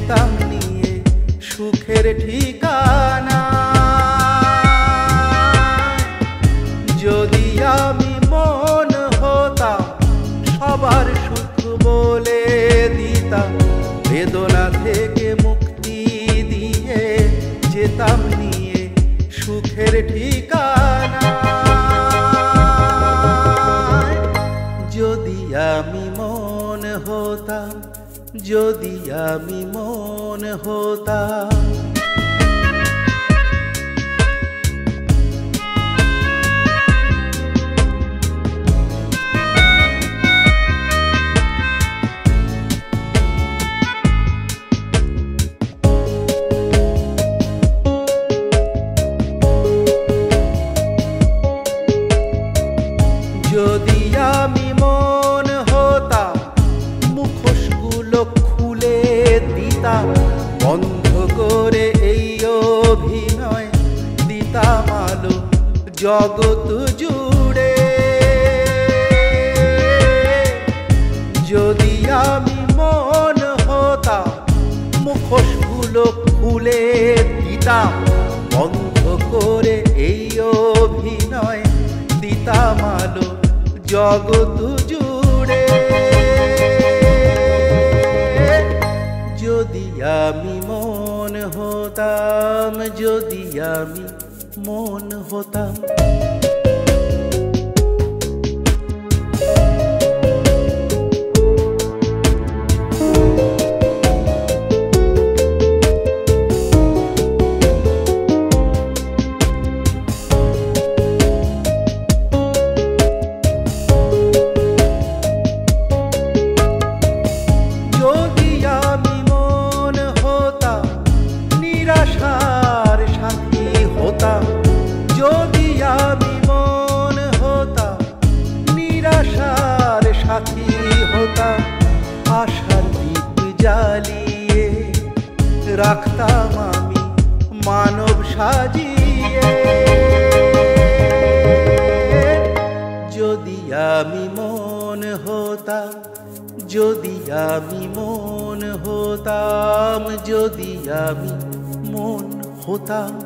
যেতাম নিয়ে সুখের ঠিকানা। যদি আমি মন হতাম সবার সুখ বলে দিতাম, বেদনা থেকে মুক্তি দিয়ে যেতাম নিয়ে সুখের ঠিকানা। যদি আমি মন হতাম, যদি আমি মন হতাম। যদি আমি মন হতাম মুখোশগুলো খুলে দিতাম, বন্ধ করে এই অভিনয় দিতাম আলো জগৎ জুড়ে। যদি আমি মন হতাম মুখোশগুলো খুলে দিতাম, বন্ধ করে এই অভিনয় দিতাম আলো জগৎ জুড়ে। যদি আমি মন হতাম, যদি আমি মন হতাম। যদি আমি মন হতাম নিরাশার সাথী হতাম, যদি আমি মন হতাম নিরাশার সাথী হতাম, আশার দীপ জ্বালিয়ে রাখতাম আমি মানব সাজিয়ে। যদি আমি মন হতাম, যদি আমি মন হতাম, যদি আমি মন হতাম।